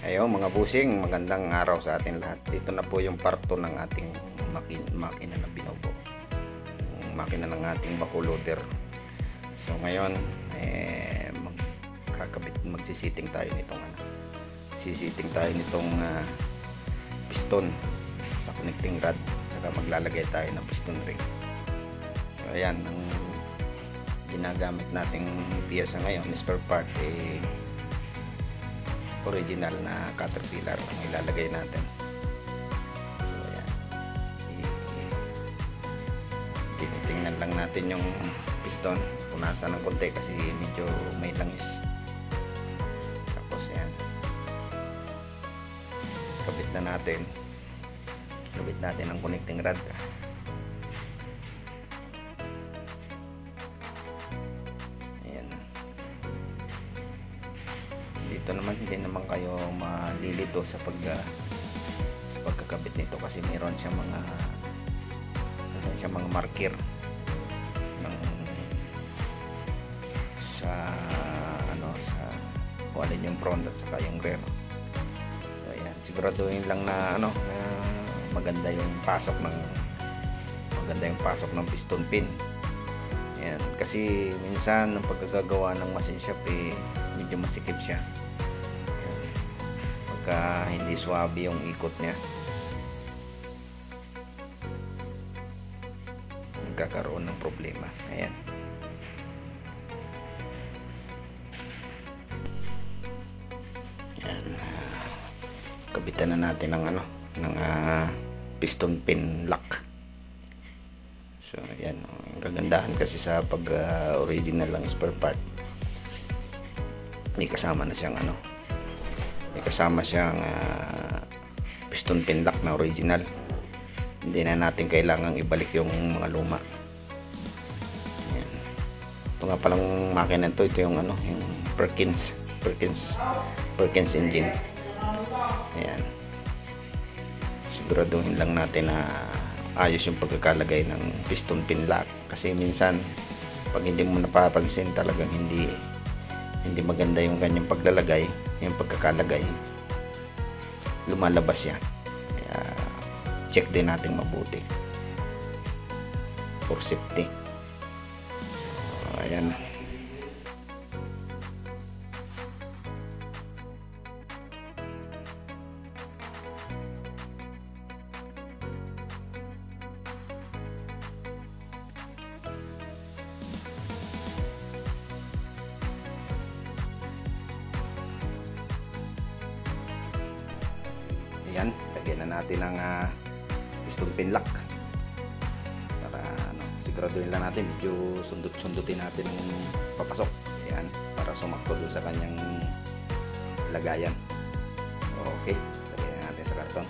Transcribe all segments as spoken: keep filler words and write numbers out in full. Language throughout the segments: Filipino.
Ayun mga busing, magandang araw sa atin lahat. Dito na po yung parto ng ating makin makina na binobo, yung makina ng ating backloader. So ngayon eh, magkakabit, magsisiting tayo nitong ano, sisiting tayo nitong uh, piston sa connecting rod, saka maglalagay tayo ng piston ring. So ayan, ang ginagamit nating piyesa ngayon, spare part, eh original na Caterpillar ang ilalagay natin. So ayan, tinitingnan lang natin yung piston, punasan ng konti kasi medyo may langis. Tapos ayan, kabit na natin kabit natin ang connecting rod. Dito naman hindi naman kayo malilito sa pag uh, sa pagkakabit nito kasi mayroon siya mga mayroon siya mga marker ng sa ano sa kung alin yung front at saka yung rear. So ayan, siguraduhin lang na ano na maganda yung pasok ng maganda yung pasok ng piston pin. Ayan, kasi minsan ng pagkagagawa ng machine shop eh medyo masikip siya. Pagka hindi swabe yung ikot niya, nagkakaroon ng problema. Ayan. Ayan. Kabitan na natin ng ano, ng uh, piston pin lock. So ayan, ang kagandahan kasi sa pag uh, original lang spare part, may kasama na siyang ano, may kasama siyang uh, piston pin lock na original. Hindi na natin kailangang ibalik yung mga luma. Ayan. Ito nga palang makina ito, ito yung ano, yung Perkins Perkins Perkins engine. Ayan. Siguraduhin lang natin na ayos yung pagkakalagay ng piston pin lock kasi minsan pag hindi mo napapansin, talagang hindi hindi maganda yung kanyang paglalagay, yung pagkakalagay, lumalabas yan. Kaya check din natin mabuti for safety. So, ayan. Ayan, lagyan na natin ang uh, piston pin lock para ano, siguraduhin lang natin medyo sundot-sundutin natin ang papasok. Ayan, para sumakto doon sa kanyang lagayan. Okay, lagyan na natin sa karton.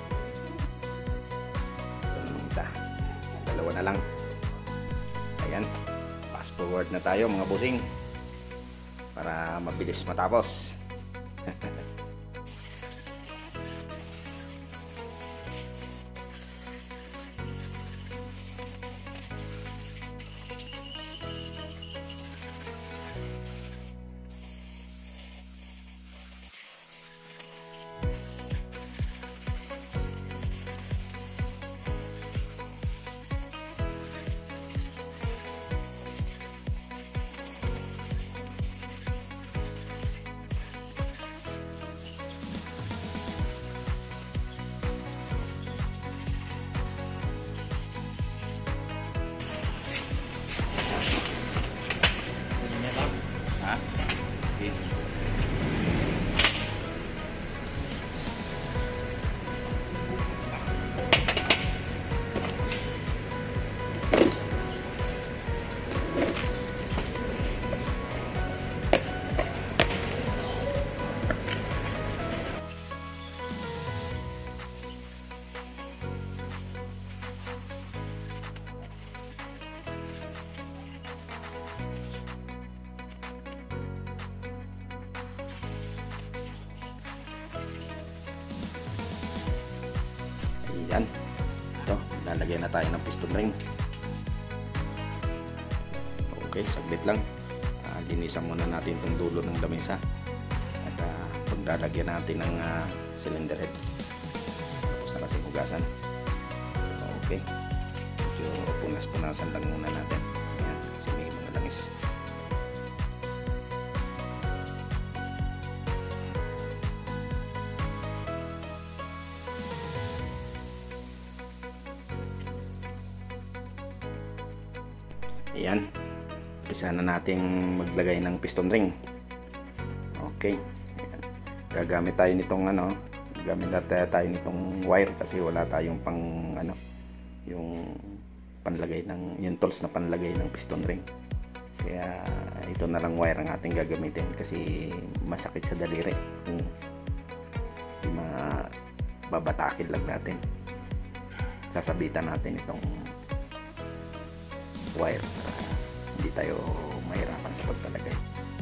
Ito naman isa, dalawa na lang. Ayan, fast forward na tayo mga busing para mabilis matapos. Yan. Ito, lalagyan na tayo ng piston ring. Okay, saglit lang. Uh, linisan muna natin itong dulo ng lamesa. At uh, pag lalagyan natin ng uh, cylinder head. Tapos na kasi hugasan. Okay, medyo punas-punasan lang muna natin. Ayan, kasi may mga langis. Ayan, isa na nating maglagay ng piston ring. Okay, ayan. Gagamit tayo nitong ano, gamit natin tayo nitong wire kasi wala tayong pang ano, yung panlagay ng yung tools na panlagay ng piston ring. Kaya ito na lang wire ang ating gagamitin kasi masakit sa daliri kung mababatakin lang natin. Sasabitan natin itong wire para hindi tayo mahirapan sa pagpalagay.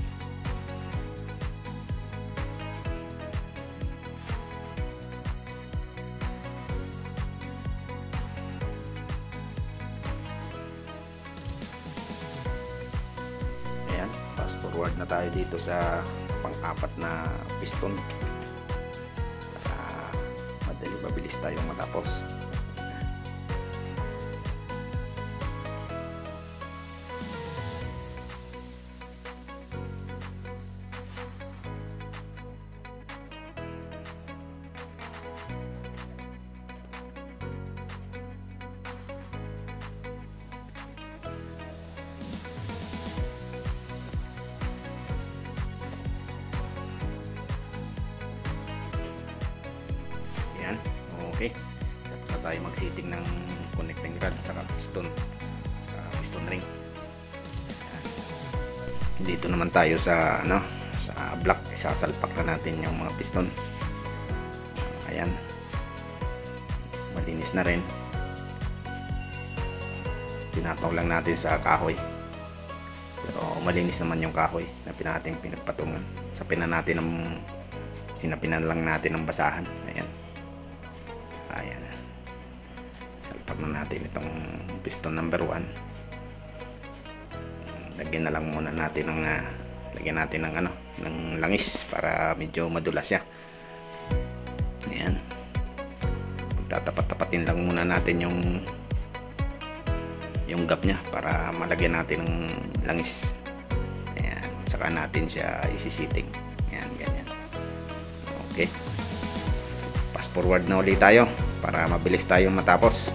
Ayan, fast forward na tayo dito sa pang-apat na piston para madali mabilis tayong matapos. Okay, tapos na tayo mag-setting ng connecting rod at piston at piston ring. Ayan. Dito naman tayo sa ano, sa block, isasalpak na natin yung mga piston. Ayan, malinis na rin. Tinataw lang natin sa kahoy, pero malinis naman yung kahoy na pinating pinagpatungan. Sapinan natin ng sinapinan lang natin ng basahan. Ayan. Ayan, salpak na natin itong piston number one. Lagyan na lang muna natin ng uh, lagyan natin ng ano, ng langis para medyo madulas siya. Ayan, tatapat-tapatin lang muna natin yung yung gap nya para malagyan natin ng langis. Ayan, saka natin siya isisiting. Ayan, ganyan. Okay, fast forward na ulit tayo para mabilis tayong matapos.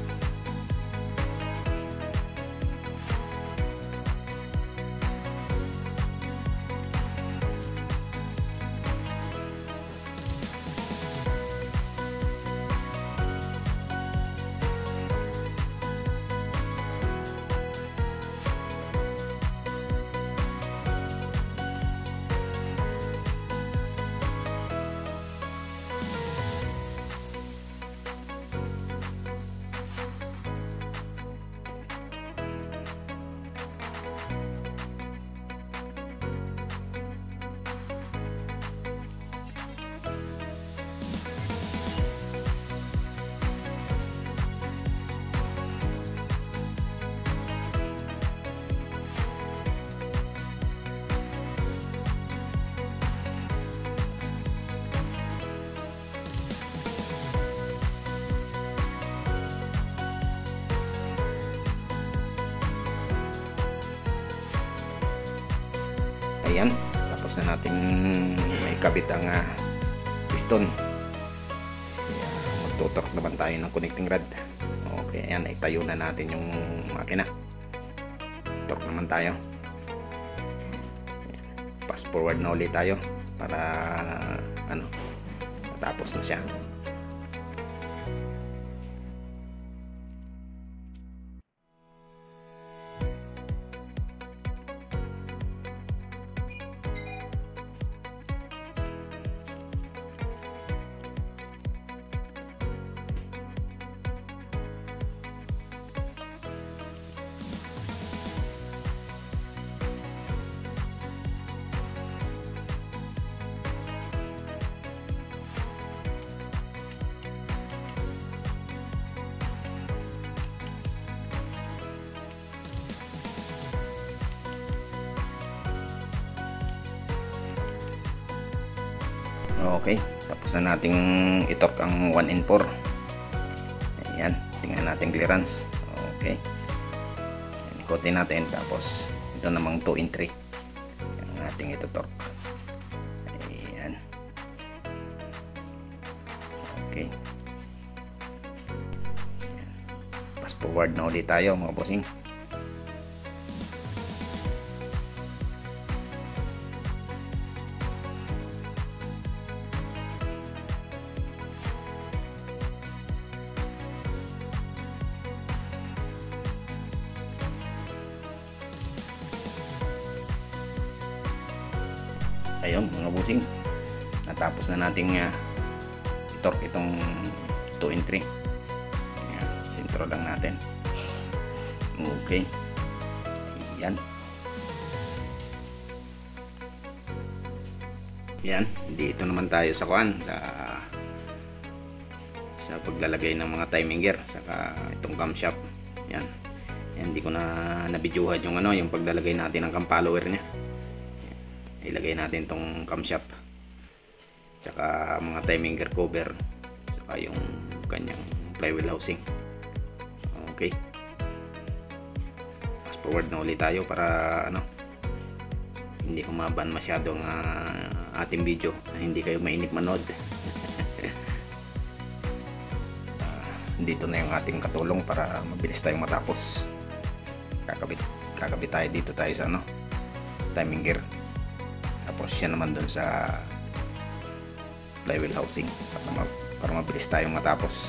Ayan, tapos na natin may kabit ang uh, piston. Kaya magtutork naman tayo ng connecting rod. Okay, ayan, itayo na natin yung makina. Torque naman tayo. Fast forward na ulit tayo para ano, matapos na siya. Okay, tapos na nating itork ang one and four. Ayan, tingnan natin clearance. Okay, ikotin natin, tapos ito namang two and three ang ating ito torque. Ayan, okay. Ayan. Fast forward na ulit tayo mga bossing. Ayun mga busing, natapos na nating uh, itorque itong two and three. Ayan, sintro lang natin. Okay, ayan. Ayan, dito naman tayo sa kuan, sa sa paglalagay ng mga timing gear saka itong camshaft. Ayan, ayan, hindi ko na nabidyuhan yung ano, yung paglalagay natin ng cam follower nya. Ilagay natin tong camshaft saka mga timing gear cover saka yung kanyang flywheel housing. Okay, fast forward na ulit tayo para ano, hindi kumaban masyado ang uh, ating video na hindi kayo mainip manood. uh, dito na yung ating katulong para mabilis tayong matapos. Kakabit, kakabit tayo dito tayo sa ano, timing gear. Tapos siya naman dun sa flywheel housing para, para mabilis tayong matapos.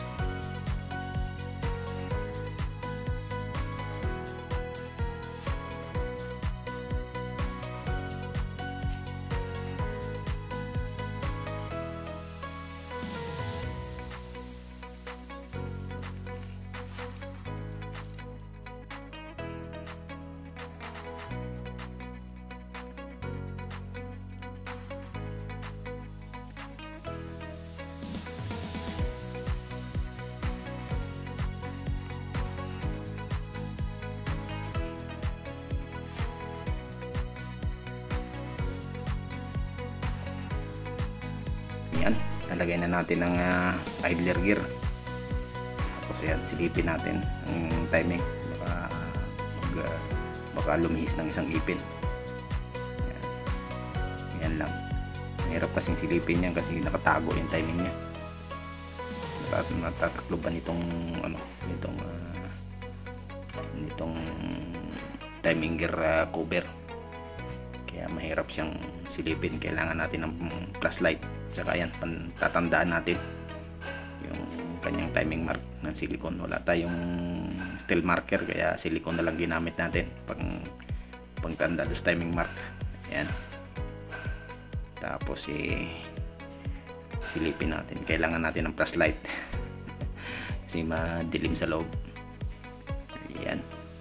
Yan, lalagay na natin ng uh, idler gear. Tapos yan, silipin natin ang timing, baka mag, uh, baka lumihis ng isang ipin. Yan, yan lang. Mahirap kasing silipin yan kasi nakatago yung timing nya. Natatakloban itong ano, nitong uh, nitong timing gear uh, cover. Kaya mahirap siyang silipin. Kailangan natin ng flashlight. Tsaka yan, tatandaan natin yung kanyang timing mark ng silicone. Wala tayong steel marker, kaya silicone na lang ginamit natin pang pangtanda dos timing mark. Yan. Tapos eh, silipin natin. Kailangan natin ng flashlight kasi madilim sa loob. Yan.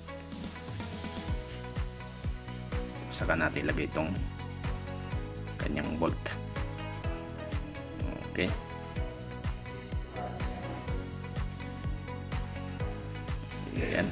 Saka natin ilagay itong kanyang bolt. Okay. Ayan.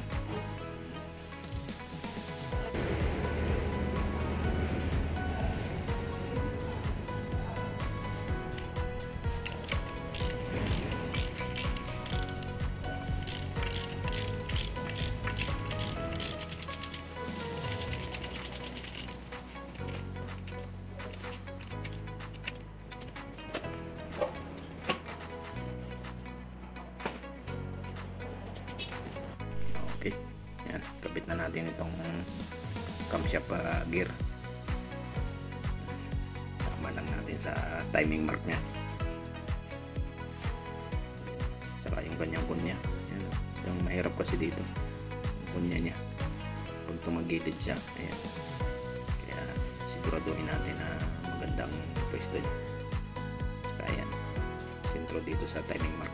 Okay, yan, kabit na natin itong camshaft uh, gear. Tama lang natin sa timing mark nya. Saka yung kanyang kunya. Yan, yung mahirap kasi dito. Yung kunya nya. Pag tumagilid siya, ayan. Kaya siguraduhin natin na magandang pwesto niya. Saka ayan, sentro dito sa timing mark.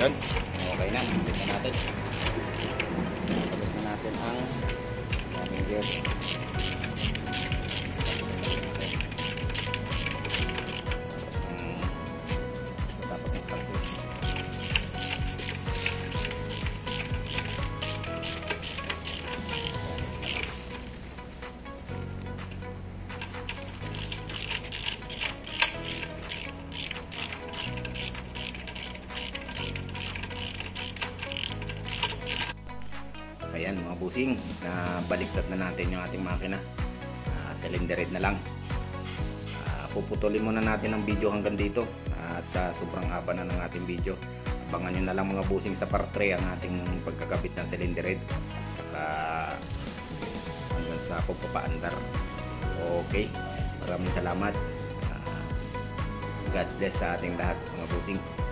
Yun, okay na. Kapit na natin. Kapit na natin ang aming gear. Tapos ang practice. Ayan mga busing, na baliktad na natin yung ating makina. Uh, cylinder head na lang. Uh, puputulin muna natin ang video hanggang dito at uh, sobrang haba na ng ating video. Abangan nyo na lang mga busing sa part three ang ating pagkakabit ng cylinder head saka hanggang sa pagpapaandar. Okay, maraming salamat. Uh, God bless sa ating lahat mga busing.